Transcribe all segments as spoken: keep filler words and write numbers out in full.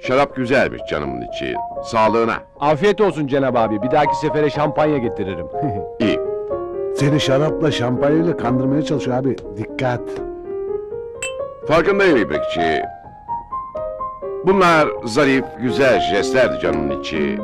Şarap güzelmiş canımın içi. Sağlığına. Afiyet olsun Cenab abi. Bir dahaki sefere şampanya getiririm. İyi. Seni şarapla şampanyayla kandırmaya çalışıyor abi. Dikkat. Farkındayım İbrikçi. Bunlar zarif, güzel jestlerdi canımın içi.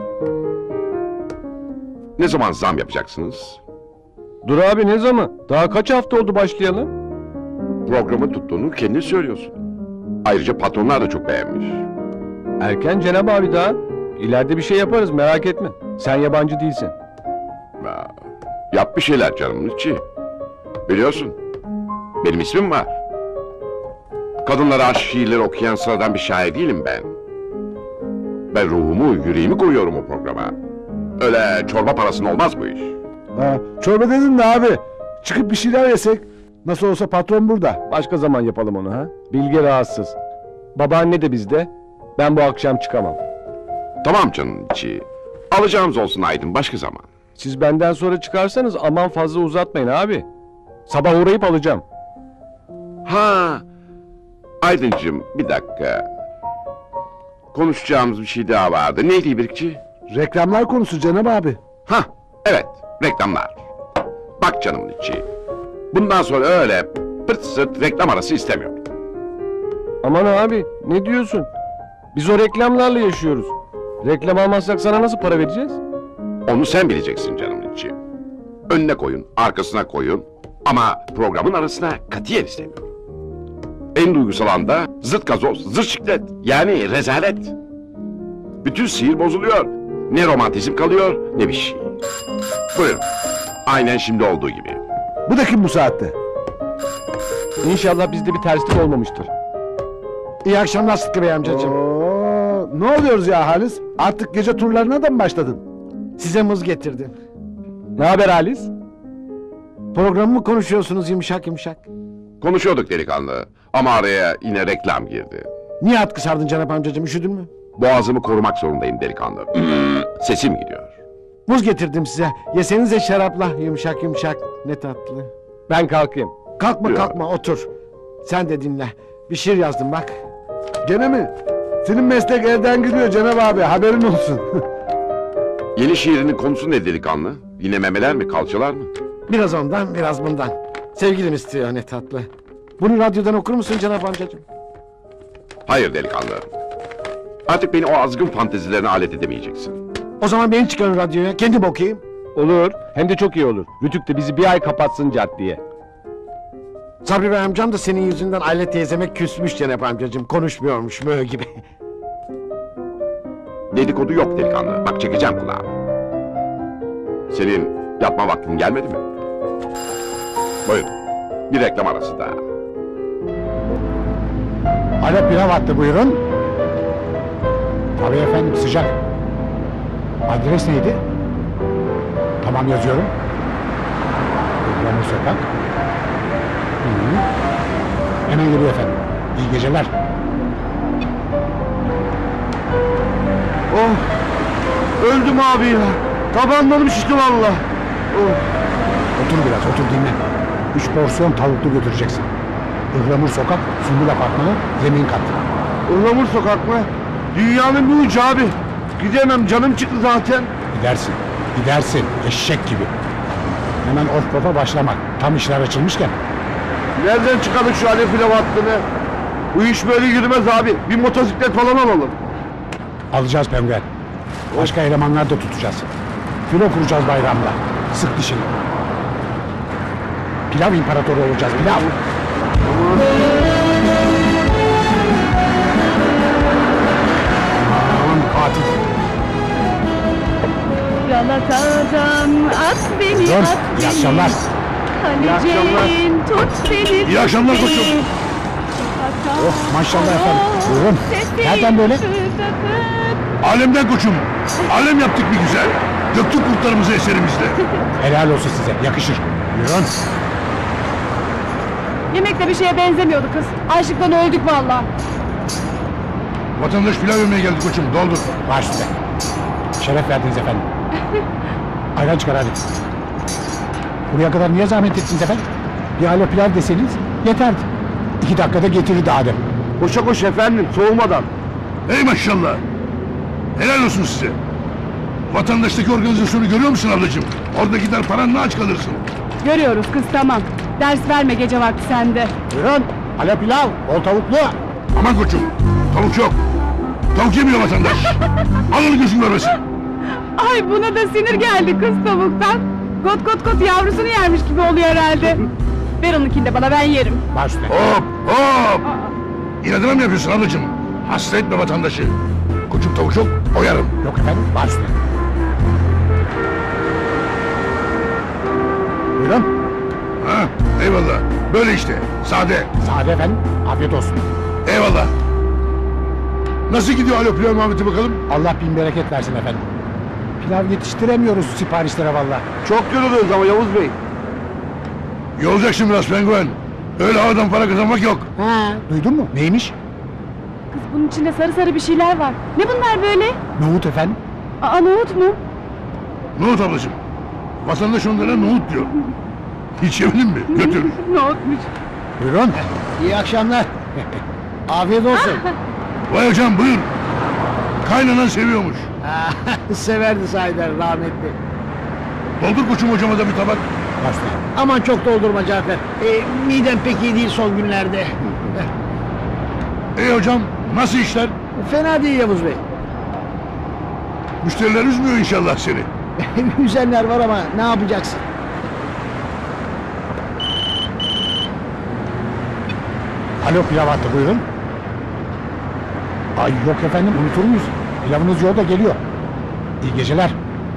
Ne zaman zam yapacaksınız? Dur abi, ne zaman? Daha kaç hafta oldu başlayalım? Programı tuttuğunu kendin söylüyorsun. Ayrıca patronlar da çok beğenmiş. Erken Cenab abi daha. İleride bir şey yaparız, merak etme. Sen yabancı değilsin. Ya, yap bir şeyler canımın içi. Biliyorsun, benim ismim var. Kadınlara aşk şiirleri okuyan sıradan bir şair değilim ben. Ben ruhumu, yüreğimi koyuyorum o programa. Öyle çorba parasına olmaz bu iş. Ha, çorba dedin de abi. Çıkıp bir şeyler yesek. Nasıl olsa patron burada. Başka zaman yapalım onu ha. Bilge rahatsız. Babaanne de bizde. Ben bu akşam çıkamam. Tamam canım içi. Alacağımız olsun Aydın, başka zaman. Siz benden sonra çıkarsanız aman fazla uzatmayın abi. Sabah uğrayıp alacağım. Ha, Aydıncığım bir dakika. Konuşacağımız bir şey daha vardı. Neydi İbrikçi? Reklamlar konusu Cenab abi. Ha, evet, reklamlar. Bak canımın içi. Bundan sonra öyle pırt sırt reklam arası istemiyorum. Aman abi, ne diyorsun? Biz o reklamlarla yaşıyoruz. Reklam almazsak sana nasıl para vereceğiz? Onu sen bileceksin canımın içi. Önüne koyun, arkasına koyun. Ama programın arasına katiyen istemiyorum. En duygusal anda zırt gazoz, zırt şiklet. Yani rezalet. Bütün sihir bozuluyor. Ne romantizm kalıyor, ne bir şey. Buyurun. Aynen şimdi olduğu gibi. Bu da kim bu saatte? İnşallah bizde bir terslik olmamıştır. İyi akşamlar Sıtkı Bey amcacığım. Oo, ne oluyoruz ya Halis? Artık gece turlarına da mı başladın? Size muz getirdim. Ne haber Halis? Programı mı konuşuyorsunuz yumuşak yumuşak? Konuşuyorduk delikanlı. Ama araya yine reklam girdi. Niye atkı sardın Cenap amcacığım, üşüdün mü? Boğazımı korumak zorundayım delikanlı. Sesim gidiyor. Muz getirdim size. Yesenize şarapla yumuşak yumuşak. Ne tatlı. Ben kalkayım. Kalkma Ya. kalkma otur. Sen de dinle. Bir şiir yazdım bak. Gene mi? Senin meslek elden gidiyor Cenab abi, haberin olsun. Yeni şiirinin konusu ne delikanlı? Yine memeler mi, kalçalar mı? Biraz ondan biraz bundan. Sevgilim istiyor, ne tatlı. Bunu radyodan okur musun Cenap amcacığım? Hayır delikanlı. Artık beni o azgın fantezilerine alet edemeyeceksin. O zaman beni çıkarın radyoya, kendim okuyayım. Olur. Hem de çok iyi olur. Rütük de bizi bir ay kapatsın caddeye. Sabri Bey amcam da senin yüzünden Aile teyzeme küsmüş Cenap amcacığım. Konuşmuyormuş mö gibi. Dedikodu yok delikanlı. Bak çekeceğim kulağımı. Senin yatma vaktin gelmedi mi? Buyur. Bir reklam arası daha. Alo, pilav attı, buyurun. Tabii efendim, sıcak. Adres neydi? Tamam, yazıyorum. Yağmur Sokak. Hı -hı. Hemen geliyor efendim. İyi geceler. Oh! Öldüm abi ya. Tabanlarım şişti valla. Oh! Otur biraz, otur dinle. Üç porsiyon tavuklu götüreceksin. Ihlamur Sokak, Sümbül Apartmanı, zemin kat. Ihlamur sokak mı? Dünyanın bir ucu abi. Gidemem, canım çıktı zaten. Gidersin, gidersin. Eşek gibi. Hemen off propa başlamak. Tam işler açılmışken. Nereden çıkardık şu alev pilav hattını? Bu iş böyle yürümez abi. Bir motosiklet falan alalım. Alacağız penguen. Başka elemanlar da tutacağız. Filo kuracağız bayramda. Sık dişini. Pilav imparatoru olacağız, pilav. Aman katil. Galata'dan at beni, Dur, at iyi beni. akşamlar. Halicim tut beni. İyi akşamlar tut koçum. beni. Oh, maşallah efendim. Buyurun. Nereden böyle? Alemden koçum. Alem yaptık bir güzel. Döktük kurtlarımızı eserimizle. Helal olsun size, yakışır. Buyurun. Yemek de bir şeye benzemiyordu kız. Açlıktan öldük vallahi. Vatandaş pilav yemeye geldi koçum. Doldur. Baş üstüne. Şeref verdiniz efendim. Ayran çıkar hadi. Buraya kadar niye zahmet ettiniz efendim? Bir alo pilav deseniz yeterdi. İki dakikada getirirdi Adem. Koşa koş efendim, soğumadan. Ey maşallah. Helal olsun size. Vatandaştaki organizasyonu görüyor musun ablacığım? Orada gider paranla aç kalırsın. Görüyoruz kız, tamam. Ders verme gece vakti sende. Buyurun. Alo pilav, bol tavuklu. Aman koçum. Tavuk yok. Tavuk yemiyor vatandaş. Al onu gözün görmesin. Ay buna da sinir geldi kız tavuktan. Kot kot kot yavrusunu yermiş gibi oluyor herhalde. Ver onunkini de bana, ben yerim. Baş üstüne. Hop hop. İnadına mı yapıyorsun ablacığım? Hasta etme vatandaşı. Koçum tavuk yok. Oyarım. Yok efendim, baş üstüne. Buyurun. Ha, eyvallah. Böyle işte. Sade. Sade efendim, afiyet olsun. Eyvallah. Nasıl gidiyor alo pilav muhabbeti bakalım? Allah bin bereket versin efendim. Pilav yetiştiremiyoruz siparişlere valla. Çok yoruluyoruz ama Yavuz Bey. Yolacaksın biraz penguen. Öyle havadan para kazanmak yok. Ha, duydun mu? Neymiş? Kız bunun içinde sarı sarı bir şeyler var. Ne bunlar böyle? Nohut efendim. Aa, nohut mu? Nohut ablacığım. Vatandaş onlara nohut diyor. Hiç yemedin mi? Götür. Nohutmuş. Buyurun. İyi akşamlar. Afiyet olsun. Vay hocam buyur. Kaynanan seviyormuş. Severdi sahiden rahmetli. Doldur koçum hocama da bir tabak. Baş üstüne. Aman çok doldurma Cafer. E, midem pek iyi değil son günlerde. Ey hocam nasıl işler? Fena değil Yavuz Bey. Müşteriler üzmüyor inşallah seni. Üzenler var ama ne yapacaksın? Alo pilav attı buyurun. Ay yok efendim, unutur muyuz? Pilavınız yolda geliyor. İyi geceler.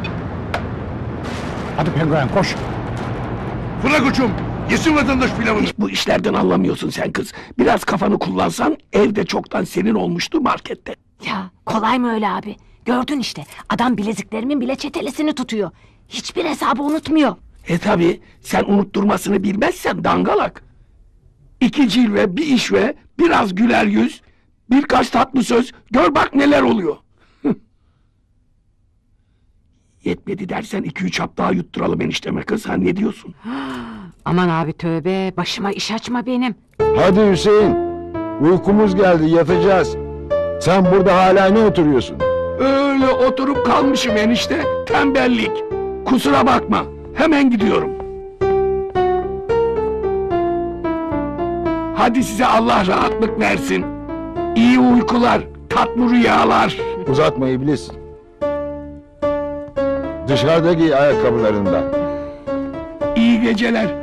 Hadi penguen koş. Fırla koçum. Yesin vatandaş pilavını. Bu işlerden anlamıyorsun sen kız. Biraz kafanı kullansan evde çoktan senin olmuştu markette. Ya kolay mı öyle abi? Gördün işte, adam bileziklerimin bile çetelesini tutuyor. Hiçbir hesabı unutmuyor. E tabi sen unutturmasını bilmezsen dangalak. İki cilve, bir işve, biraz güler yüz, birkaç tatlı söz, gör bak neler oluyor. Yetmedi dersen iki üç hap daha yutturalım enişteme kız, ha ne diyorsun? Aman abi tövbe, başıma iş açma benim. Hadi Hüseyin. Uykumuz geldi, yatacağız. Sen burada hala ne oturuyorsun? Öyle oturup kalmışım enişte, tembellik. Kusura bakma, hemen gidiyorum. Hadi size Allah rahatlık versin. İyi uykular, tatlı rüyalar. Uzatma iblis. Dışarıda giy ayakkabılarından. İyi geceler.